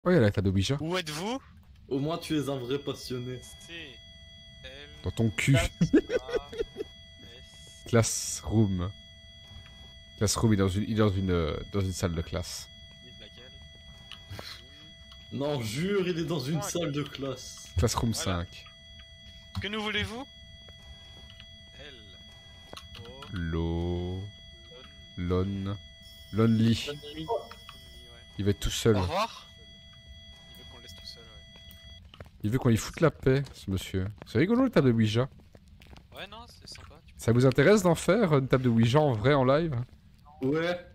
Oh, il y a la table de Ouija. Où êtes-vous? Au moins tu es un vrai passionné. C, L, Dans ton cul. A, S. Classroom. Classroom, il est dans une salle de classe. Laquelle? Non, jure, il est dans une Ah, salle de classe. Classroom Voilà. 5. Que nous voulez-vous? L, O, Lo... Lon, Lon... Lonely. Lonely, ouais. Il va être tout seul. Au revoir. Il veut qu'on le laisse tout seul, ouais. Il veut qu'on lui foute la paix, ce monsieur. C'est rigolo, la table de Ouija. Ouais, non, c'est sympa. Ça vous intéresse d'en faire une table de Ouija en vrai, en live? Ouais.